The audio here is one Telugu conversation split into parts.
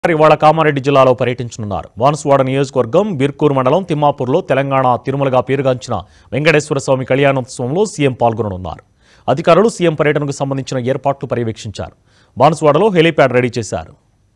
ఇవాళ కామారెడ్డి జిల్లాలో పర్యటించనున్నారు. వాన్స్వాడ నియోజకవర్గం బిర్కూర్ మండలం తిమ్మాపూర్లో తెలంగాణ తిరుమలగా పేరుగాంచిన వెంకటేశ్వర స్వామి కళ్యాణోత్సవంలో సీఎం పాల్గొననున్నారు. అధికారులు సీఎం పర్యటనకు సంబంధించిన ఏర్పాట్లు పర్యవేక్షించారు. వాన్స్వాడలో హెలీప్యాడ్ రెడీ చేశారు.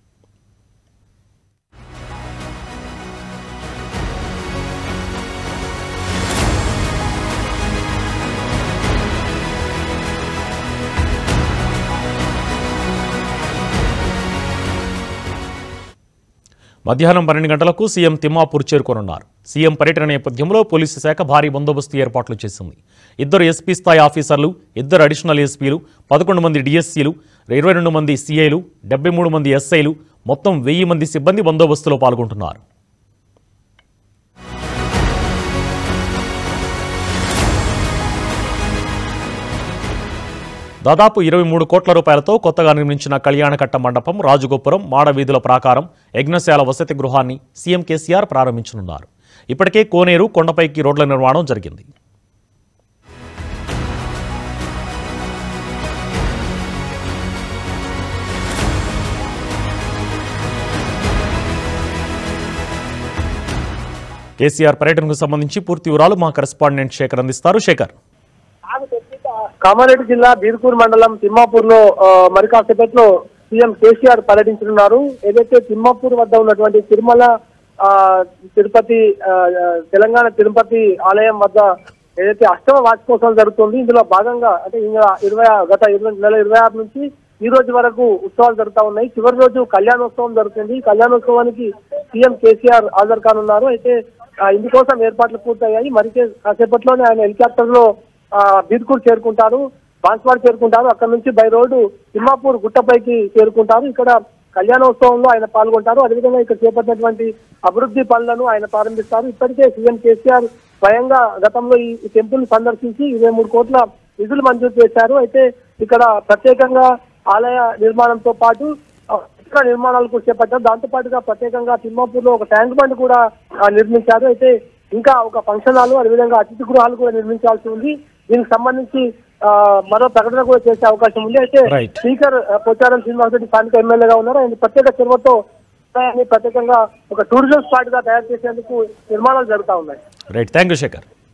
మధ్యాహ్నం 12 గంటలకు సీఎం తిమ్మాపూర్ చేరుకోనున్నారు. సీఎం పర్యటన నేపథ్యంలో పోలీసు శాఖ భారీ బందోబస్తు ఏర్పాట్లు చేసింది. 2 ఎస్పీ స్థాయి ఆఫీసర్లు, 2 అడిషనల్ ఎస్పీలు, 11 మంది డిఎస్సీలు, 22 మంది సీఐలు, 73 మంది ఎస్ఐలు, మొత్తం 1000 మంది సిబ్బంది బందోబస్తులో పాల్గొంటున్నారు. దాదాపు 23 కోట్ల రూపాయలతో కొత్తగా నిర్మించిన కళ్యాణకట్ట మండపం, రాజగోపురం, మాడవీధుల ప్రాకారం, యజ్ఞశాల వసతి గృహాన్ని సీఎం కేసీఆర్ ప్రారంభించనున్నారు. ఇప్పటికే కోనేరు, కొండపైకి రోడ్ల నిర్మాణం జరిగింది. కేసీఆర్ పర్యటనకు సంబంధించి పూర్తి వివరాలు మా కరెస్పాండెంట్ శేఖర్ అందిస్తారు. శేఖర్, కామారెడ్డి జిల్లా బీర్కూర్ మండలం తిమ్మాపూర్ లో మరి కాసేపట్లో సీఎం కేసీఆర్ పర్యటించనున్నారు. ఏదైతే తిమ్మాపూర్ వద్ద ఉన్నటువంటి తిరుమల తిరుపతి తెలంగాణ తిరుపతి ఆలయం వద్ద ఏదైతే అష్టమ వార్షికోత్సవం జరుగుతుంది, ఇందులో భాగంగా అంటే గత నెల 26 నుంచి ఈ రోజు వరకు ఉత్సవాలు జరుగుతూ ఉన్నాయి. చివరి రోజు కళ్యాణోత్సవం జరుగుతుంది. కళ్యాణోత్సవానికి సీఎం కేసీఆర్ హాజరు కానున్నారు. అయితే ఇందుకోసం ఏర్పాట్లు పూర్తయ్యాయి. మరి కాసేపట్లోనే ఆయన హెలికాప్టర్ లో బీర్కూర్ చేరుకుంటారు, బాన్స్వాడ చేరుకుంటారు. అక్కడ నుంచి బై రోడ్డు తిమ్మాపూర్ గుట్టపైకి చేరుకుంటారు. ఇక్కడ కళ్యాణోత్సవంలో ఆయన పాల్గొంటారు. అదేవిధంగా ఇక్కడ చేపట్టినటువంటి అభివృద్ధి పనులను ఆయన ప్రారంభిస్తారు. ఇప్పటికే సీఎం కేసీఆర్ స్వయంగా గతంలో ఈ టెంపుల్ సందర్శించి 23 కోట్ల నిధులు మంజూరు చేశారు. అయితే ఇక్కడ ప్రత్యేకంగా ఆలయ నిర్మాణంతో పాటు ఇతర నిర్మాణాలు కూడా చేపట్టారు. దాంతో పాటుగా ప్రత్యేకంగా తిమ్మాపూర్ లో ఒక ట్యాంక్ బండ్ కూడా నిర్మించారు. అయితే ఇంకా ఒక ఫంక్షన్ హాల్, అదేవిధంగా అతిథి గృహాలు కూడా నిర్మించాల్సి ఉంది. దీనికి సంబంధించి మరో ప్రకటన కూడా చేసే అవకాశం ఉంది. అయితే స్పీకర్ పోచారం శ్రీనివాసరెడ్డి స్థానిక ఎమ్మెల్యేగా ఉన్నారు. ఆయన ప్రత్యేక చొరవతో ప్రత్యేకంగా ఒక టూరిజం స్పాట్ గా తయారు చేసేందుకు నిర్మాణాలు జరుగుతూ ఉన్నాయి. Right, thank you Shekhar.